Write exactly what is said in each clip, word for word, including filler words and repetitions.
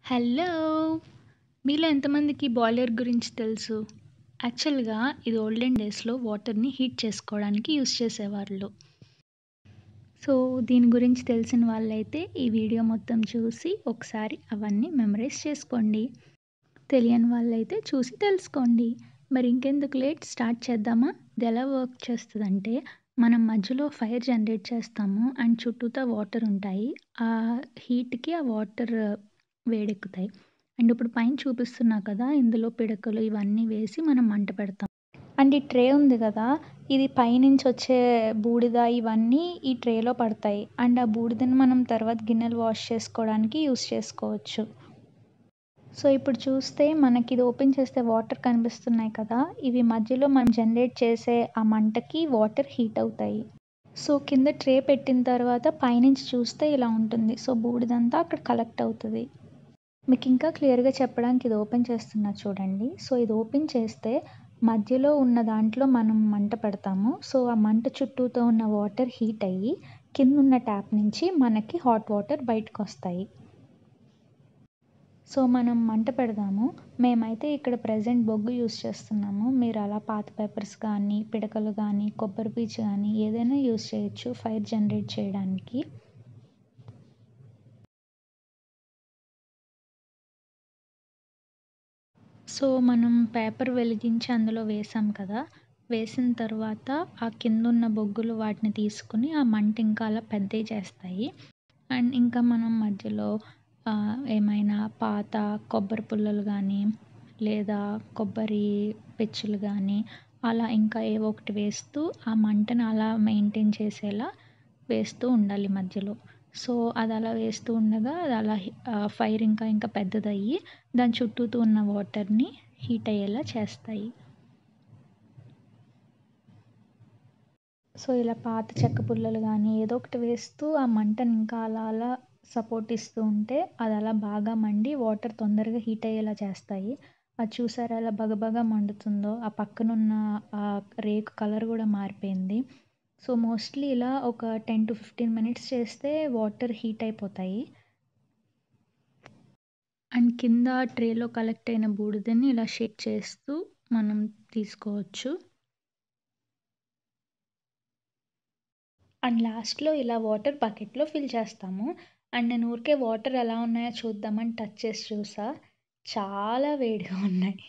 Hello! మీలో ఎంతమందికి boiler గురించి తెలుసు? యాక్చువల్‌గా ఇది ఓల్డెన్ డేస్‌లో వాటర్‌ని హీట్ చేసుకోవడానికి యూజ్ చేసేవాళ్ళు. సో, దీని గురించి తెలిసిన వాళ్ళైతే ఈ వీడియో మొత్తం చూసి ఒకసారి అవన్నీ మెమరైజ్ చేసుకోండి. తెలియని వాళ్ళైతే చూసి తెలుసుకోండి. మరి ఇంకెందుకు లేట్ స్టార్ట్ చేద్దామా? ఇది ఎలా వర్క్ చేస్తదంటే మనం మధ్యలో ఫైర్ జనరేట్ చేస్తాము అండ్ చుట్టూతా వాటర్ ఉంటాయి. ఆ హీట్‌కి ఆ వాటర్ వేడెక్కుతాయి. అండ్ ఇప్పుడు పైన చూపిస్తున్నా కదా! ఇందులో పిడకలు ఇవన్నీ వేసి మనం మంట పెడతాం. అండ్ ఈ ట్రే ఉంది కదా! ఇది పైనుంచి వచ్చే బూడిద ఇవన్నీ ఈ ట్రేలో పడతాయి. అండ్ ఆ బూడిదని మనం తర్వాత గిన్నెలు వాష్ చేసుకోవడానికి యూజ్ చేసుకోవచ్చు. సో, ఇప్పుడు చూస్తే మనకి ఇది ఓపెన్ చేస్తే వాటర్ కనిపిస్తున్నాయి కదా! ఇవి మధ్యలో మనం జనరేట్ చేసే ఆ మంటకి వాటర్ హీట్ అవుతాయి. సో, కింద ట్రే పెట్టిన తర్వాత పైనుంచి చూస్తే ఇలా ఉంటుంది. సో, బూడిదంతా అక్కడ కలెక్ట్ అవుతది. మీకు ఇంకా క్లియర్‌గా చెప్పడానికి ఇది ఓపెన్ చేస్తున్నా చూడండి. సో, ఇది ఓపెన్ చేస్తే మధ్యలో ఉన్న దాంట్లో మనం మంట పెడతాము. సో, ఆ మంట చుట్టూతో ఉన్న వాటర్ హీట్ అయ్యి కిందున్న ట్యాప్ నుంచి మనకి హాట్ వాటర్ బయటకొస్తాయి. సో, మనం మంట పెడదాము. మేమైతే ఇక్కడ ప్రెజెంట్ బొగ్గు యూజ్ చేస్తున్నాము. మీరు అలా పాత పేపర్స్ కానీ, పిడకలు గానీ, కొబ్బరి పీచు గానీ ఏదైనా యూజ్ చేయొచ్చు ఫైర్ జనరేట్ చేయడానికి. సో, మనం పేపర్ వెలిగించి అందులో వేసాం కదా! వేసిన తర్వాత ఆ కిందున్న బొగ్గులు వాటిని తీసుకొని ఆ మంట ఇంకా అలా పెద్దయి చేస్తాయి. అండ్ ఇంకా మనం మధ్యలో ఆహ్, ఏమైనా పాత కొబ్బరి పుల్లలు గానీ, లేదా కొబ్బరి పెచ్చులు గానీ, అలా ఇంకా ఏవో ఒకటి వేస్తూ ఆ మంటని అలా మెయింటైన్ చేసేలా వేస్తూ ఉండాలి మధ్యలో. సో, అది అలా వేస్తూ ఉండగా అది అలా హి ఆహ్, ఫైర్ ఇంకా ఇంకా పెద్దదయ్యి దాని చుట్టూతూ ఉన్న వాటర్‌ని హీట్ అయ్యేలా చేస్తాయి. సో, ఇలా పాత చెక్క పుల్లలు గానీ, ఏదో ఒకటి వేస్తూ ఆ మంటని ఇంకా అలా అలా సపోర్ట్ ఇస్తూ ఉంటే అది అలా బాగా మండి వాటర్ తొందరగా హీట్ అయ్యేలా చేస్తాయి. అది చూసారా ఎలా బగబగా మండుతుందో? ఆ పక్కనున్న ఆహ్, రేకు కలర్ గూడా మారిపోయింది. సో, మోస్ట్‌లీ ఇలా ఒక టెన్ టు ఫిఫ్టీన్ మినిట్స్ చేస్తే వాటర్ హీట్ అయిపోతాయి. అండ్ కింద ట్రేలో కలెక్ట్ అయిన బూడిదని ఇలా షేక్ చేస్తూ మనం తీసుకోవచ్చు. అండ్ లాస్ట్‌లో ఇలా వాటర్ బకెట్‌లో ఫిల్ చేస్తాము. అండ్ నేను ఊరికే వాటర్ ఎలా ఉన్నాయో చూద్దామని టచ్ చేసి చూసా. చాలా వేడిగా ఉన్నాయి.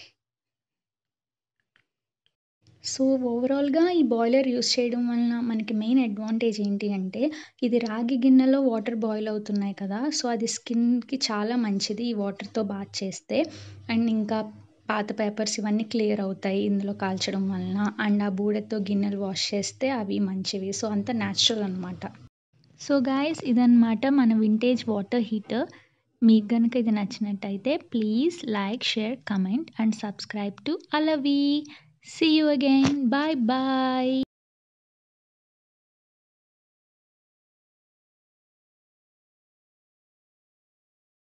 సో, ఓవరాల్‌గా ఈ బాయిలర్ యూజ్ చేయడం వలన మనకి మెయిన్ అడ్వాంటేజ్ ఏంటి అంటే, ఇది రాగి గిన్నెలో వాటర్ బాయిల్ అవుతున్నాయి కదా! సో, అది స్కిన్‌కి చాలా మంచిది ఈ వాటర్‌తో బాత్ చేస్తే. అండ్ ఇంకా పాత పేపర్స్ ఇవన్నీ క్లియర్ అవుతాయి ఇందులో కాల్చడం వలన. అండ్ ఆ బూడిదతో గిన్నెలు వాష్ చేస్తే అవి మంచివి. సో, అంతా న్యాచురల్ అనమాట. సో, గైస్ ఇదనమాట మన వింటేజ్ వాటర్ హీటర్. మీకు గనుక ఇది నచ్చినట్టయితే please like, share, comment and subscribe to అలవి. See you again. Bye bye.